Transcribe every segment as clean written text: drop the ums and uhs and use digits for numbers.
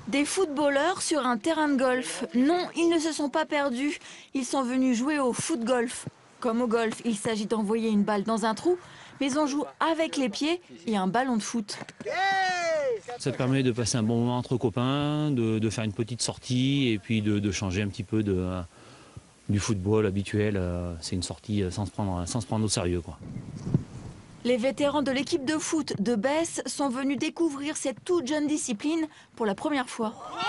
Des footballeurs sur un terrain de golf. Non, ils ne se sont pas perdus. Ils sont venus jouer au foot-golf. Comme au golf, il s'agit d'envoyer une balle dans un trou, mais on joue avec les pieds et un ballon de foot. Ça permet de passer un bon moment entre copains, de faire une petite sortie et puis de changer un petit peu du football habituel. C'est une sortie sans se prendre au sérieux, quoi. Les vétérans de l'équipe de foot de Besse sont venus découvrir cette toute jeune discipline pour la première fois.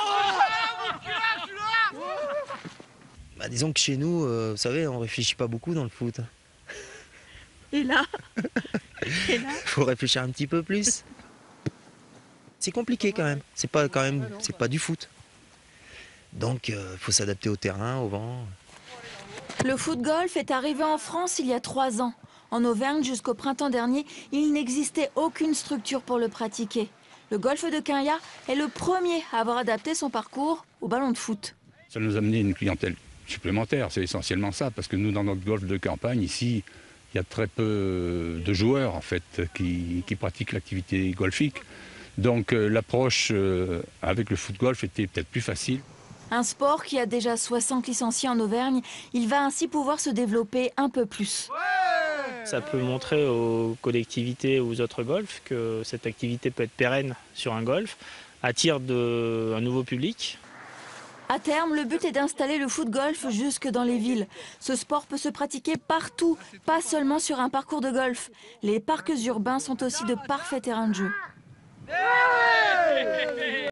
Disons que chez nous, vous savez, on réfléchit pas beaucoup dans le foot. Et là Faut réfléchir un petit peu plus. C'est compliqué quand même. C'est pas du foot. Donc, faut s'adapter au terrain, au vent. Le foot-golf est arrivé en France il y a 3 ans. En Auvergne, jusqu'au printemps dernier, il n'existait aucune structure pour le pratiquer. Le golf de Quinhat est le premier à avoir adapté son parcours au ballon de foot. Ça nous a amené une clientèle supplémentaire, c'est essentiellement ça, parce que nous, dans notre golf de campagne, ici, il y a très peu de joueurs en fait qui pratiquent l'activité golfique. Donc l'approche avec le foot-golf était peut-être plus facile. Un sport qui a déjà 60 licenciés en Auvergne, il va ainsi pouvoir se développer un peu plus. Ça peut montrer aux collectivités ou aux autres golfs que cette activité peut être pérenne sur un golf, attire un nouveau public. À terme, le but est d'installer le foot-golf jusque dans les villes. Ce sport peut se pratiquer partout, pas seulement sur un parcours de golf. Les parcs urbains sont aussi de parfaits terrains de jeu.